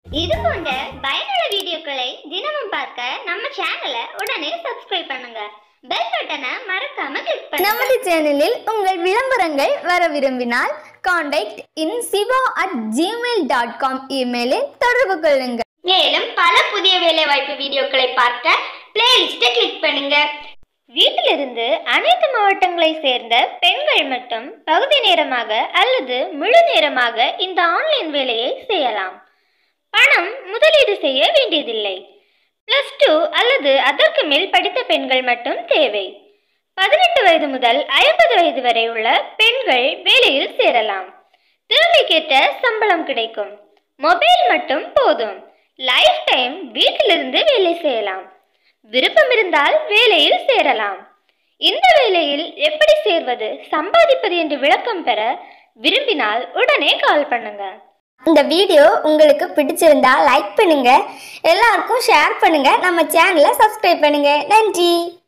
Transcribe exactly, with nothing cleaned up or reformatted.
இது போன்ற பயனுள்ள வீடியோக்களை தினமும் பார்க்க நம்ம சேனலை உடனே சப்ஸ்கிரைப் பண்ணுங்க. பெல் பட்டனை மறக்காம கிளிக் பண்ணுங்க. நமது சேனலில் உங்கள் விளம்பரங்கள் வர விரும்பினால் contact in Siva at Gmail dot com இமெயிலில் தொடர்பு கொள்ளுங்கள். மேலும் பல புதிய வேலைவாய்ப்பு வீடியோக்களை பார்க்க பிளேலிஸ்ட்டை கிளிக் பண்ணுங்க. வீட்டிலிருந்து அனைத்து மாவட்டங்களை சேர்ந்த பெண்கள் மட்டும் பகுதி நேரமாக அல்லது முழு நேரமாக இந்த ஆன்லைன் வேலையை செய்யலாம். பணம் முதலீடு செய்ய வேண்டியதில்லை. பிளஸ் டூ அல்லது அதற்கு மேல் படித்த பெண்கள் மட்டும் தேவை. பதினெட்டு வயது முதல் ஐம்பது வயது வரை உள்ள பெண்கள் வேலையில் சேரலாம். திறமைக்கேற்ற சம்பளம் கிடைக்கும். மொபைல் மட்டும் போதும். லைஃப் டைம் வீட்டிலிருந்து வேலை செய்யலாம். விருப்பம் இருந்தால் வேலையில் சேரலாம். இந்த வேலையில் எப்படி சேர்வது, சம்பாதிப்பது என்று விளக்கம் பெற விரும்பினால் உடனே கால் பண்ணுங்க. இந்த வீடியோ உங்களுக்கு பிடிச்சிருந்தா லைக் பண்ணுங்க, எல்லாருக்கும் ஷேர் பண்ணுங்க, நம்ம சேனலை சப்ஸ்கிரைப் பண்ணுங்க. நன்றி.